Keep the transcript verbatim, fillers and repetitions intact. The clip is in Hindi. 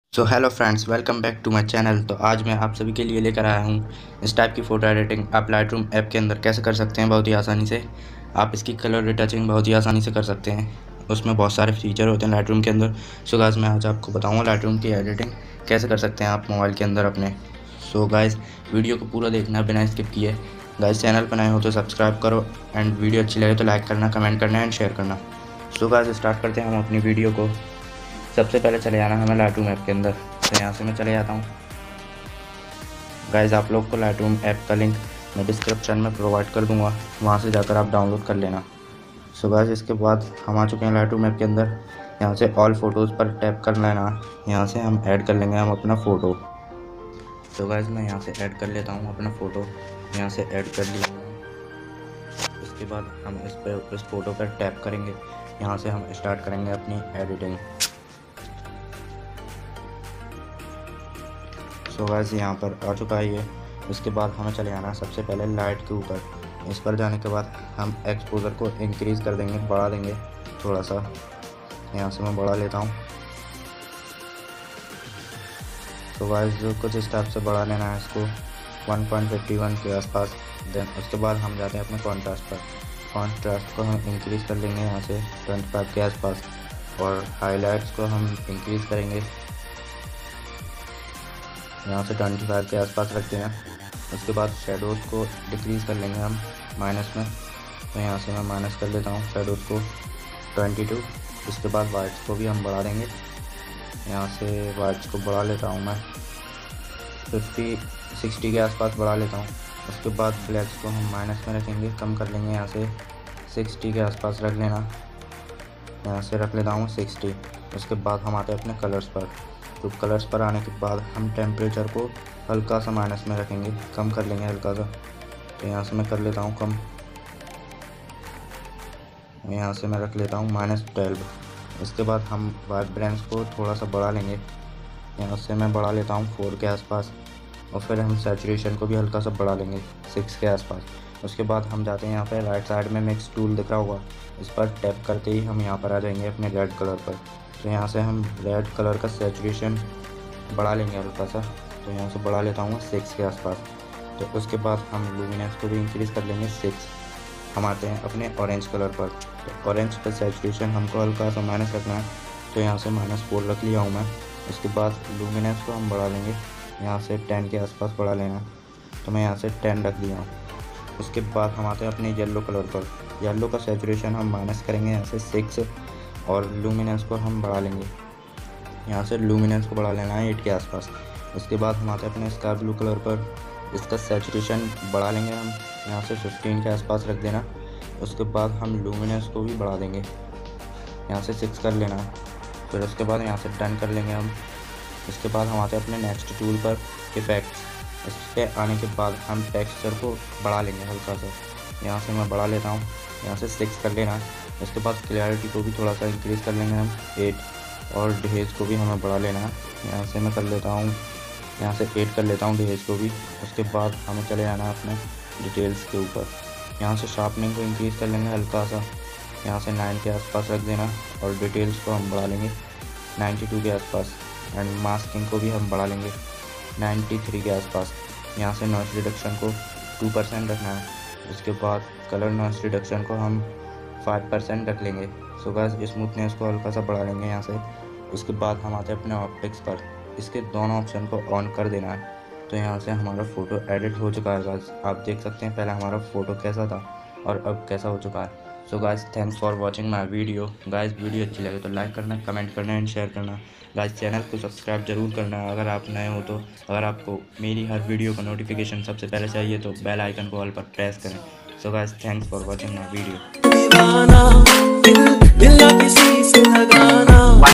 So hello friends, welcome back to my channel. तो आज मैं आप सभी के लिए लेकर आया हूँ इस टाइप की फ़ोटो एडिटिंग आप लाइटरूम ऐप के अंदर कैसे कर सकते हैं बहुत ही आसानी से। आप इसकी कलर रिटचिंग बहुत ही आसानी से कर सकते हैं। उसमें बहुत सारे फीचर होते हैं लाइटरूम के अंदर। सो गाइस, मैं आज आपको बताऊँगा लाइटरूम की एडिटिंग कैसे कर सकते हैं आप मोबाइल के अंदर अपने। सो गाइस, वीडियो को पूरा देखना बिना स्किप किए। गाइस, चैनल पर नए हो तो सब्सक्राइब करो एंड वीडियो अच्छी लगे तो लाइक करना, कमेंट करना एंड शेयर करना। सो गाइस, स्टार्ट करते हैं हम अपनी वीडियो को। सबसे पहले चले जाना हमें लाइटरूम ऐप के अंदर। तो यहाँ से मैं चले जाता हूँ। गाइस, आप लोग को लाइटरूम ऐप का लिंक मैं डिस्क्रिप्शन में प्रोवाइड कर दूँगा, वहाँ से जाकर आप डाउनलोड कर लेना। सो गाइस, इसके बाद हम आ चुके हैं लाइटरूम ऐप के अंदर। यहाँ से ऑल फोटोज़ पर टैप कर लेना। यहाँ से हम ऐड कर लेंगे हम अपना फ़ोटो। तो गाइस, मैं यहाँ से ऐड कर लेता हूँ अपना फ़ोटो। यहाँ से ऐड कर लिया। इसके बाद हम इस पर इस फ़ोटो पर टैप करेंगे। यहाँ से हम स्टार्ट करेंगे अपनी एडिटिंग। सो गाइस, यहाँ पर आ चुका है ये। इसके बाद हमें चले आना सबसे पहले लाइट के ऊपर। इस पर जाने के बाद हम एक्सपोजर को इंक्रीज़ कर देंगे, बढ़ा देंगे थोड़ा सा। यहाँ से मैं बढ़ा लेता हूँ। तो गाइस, जो कुछ इस टाइप से बढ़ा लेना है इसको वन पॉइंट फिफ्टी वन के आसपास। देन उसके बाद हम जाते हैं अपने कॉन्ट्रास्ट पर। कॉन्ट्रास्ट को हम इंक्रीज़ कर लेंगे यहाँ से ट्वेंटी फाइव के आसपास, और हाईलाइट्स को हम इंक्रीज़ करेंगे यहाँ से ट्वेंटी फाइव के आसपास रखते हैं। उसके बाद शेडोज़ को डिक्रीज़ कर लेंगे हम माइनस में। तो यहाँ से मैं माइनस कर लेता हूँ शेडोज़ को ट्वेंटी टू। इसके बाद वाइट्स को भी हम बढ़ा देंगे। यहाँ से वाइट्स को बढ़ा लेता हूँ मैं फिफ्टी सिक्सटी के आसपास बढ़ा लेता हूँ। उसके बाद ब्लैक्स को हम माइनस में रखेंगे, कम कर लेंगे यहाँ से सिक्सटी के आसपास रख लेना। यहाँ से रख लेता हूँ सिक्सटी। उसके बाद हम आते हैं अपने कलर्स पर। तो कलर्स पर आने के बाद हम टेम्परेचर को हल्का सा माइनस में रखेंगे, कम कर लेंगे हल्का सा। तो यहाँ से मैं कर लेता हूँ कम। यहाँ से मैं रख लेता हूँ माइनस ट्वेल्व। इसके बाद हम वाइब्रेंस को थोड़ा सा बढ़ा लेंगे। यहाँ से मैं बढ़ा लेता हूँ फोर के आसपास। और फिर हम सैचुरेशन को भी हल्का सा बढ़ा लेंगे सिक्स के आसपास। उसके बाद हम जाते हैं यहाँ पे राइट साइड में मिक्स टूल दिख रहा होगा, इस पर टैप करते ही हम यहाँ पर आ जाएंगे अपने रेड कलर पर। तो यहाँ से हम रेड कलर का सैचुरेशन बढ़ा लेंगे हल्का सा। तो यहाँ से बढ़ा लेता हूँ सिक्स के आसपास। तो उसके बाद हम लुमिनेंस को भी इंक्रीज़ कर लेंगे सिक्स। हम आते हैं अपने ऑरेंज कलर पर। तो ऑरेंज का सैचुरेशन हमको हल्का सा माइनस रखना है। तो यहाँ से माइनस फोर रख लिया हूँ मैं। उसके बाद लुमिनेंस को हम बढ़ा लेंगे, यहाँ से टेन के आसपास बढ़ा लेना। तो मैं यहाँ से टेन रख लिया हूँ। उसके बाद हम आते हैं अपने येलो कलर पर। येलो का सैचुरेशन हम माइनस करेंगे यहाँ से सिक्स, और लुमिनेंस को हम बढ़ा लेंगे। यहाँ से लुमिनेंस को बढ़ा लेना है एट के आसपास। उसके बाद हम आते हैं अपने स्काई ब्लू कलर पर। इसका सैचुरेशन बढ़ा लेंगे हम, यहाँ से फिफ्टीन के आसपास रख देना। उसके बाद हम लुमिनेंस को भी बढ़ा देंगे, यहाँ से सिक्स कर लेना। फिर उसके बाद यहाँ से डन कर लेंगे हम। इसके बाद हम आते हैं अपने नेक्स्ट टूल पर इफेक्ट्स। इस पर आने के बाद हम टेक्सचर को बढ़ा लेंगे हल्का सा। यहाँ से मैं बढ़ा लेता हूँ, यहाँ से सिक्स कर लेना। उसके बाद क्लैरिटी को भी थोड़ा सा इंक्रीज़ कर लेंगे हम एट, और डिहेज को भी हमें बढ़ा लेना है। यहाँ से मैं कर लेता हूँ, यहाँ से एट कर लेता हूँ डिहेज को भी। उसके बाद हमें चले जाना है अपने डिटेल्स के ऊपर। यहाँ से शार्पनिंग को इंक्रीज़ कर लेंगे हल्का सा, यहाँ से नाइन के आसपास रख देना। और डिटेल्स को हम बढ़ा लेंगे नाइन्टी टू के आसपास, एंड मास्किंग को भी हम बढ़ा लेंगे नाइन्टी थ्री के आसपास। यहाँ से नॉइस रिडक्शन को टू परसेंट रखना है। उसके बाद कलर नॉइस रिडक्शन को हम फाइव परसेंट रख लेंगे। सो गाइस, स्मूथनेस को हल्का सा बढ़ा लेंगे यहाँ से। उसके बाद हम आते हैं अपने ऑप्टिक्स पर। इसके दोनों ऑप्शन को ऑन कर देना है। तो यहाँ से हमारा फ़ोटो एडिट हो चुका है गाइस। आप देख सकते हैं पहले हमारा फ़ोटो कैसा था और अब कैसा हो चुका है। So guys, thanks for watching my video. Guys, video अच्छी लगे तो लाइक करना, कमेंट करना एंड शेयर करना। गाइस, चैनल को सब्सक्राइब जरूर करना अगर आप नए हो तो। अगर आपको मेरी हर वीडियो का नोटिफिकेशन सबसे पहले चाहिए तो बेल आइकन को ऑल पर प्रेस करें। So guys, thanks for watching my video.